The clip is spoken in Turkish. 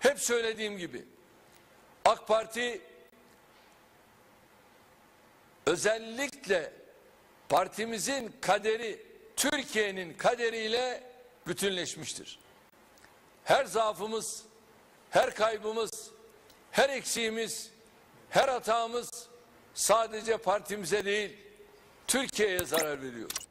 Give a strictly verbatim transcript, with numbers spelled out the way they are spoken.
hep söylediğim gibi AK Parti özellikle partimizin kaderi Türkiye'nin kaderiyle bütünleşmiştir. Her zaafımız, her kaybımız, her eksiğimiz, her hatamız sadece partimize değil, Türkiye'ye zarar veriyor.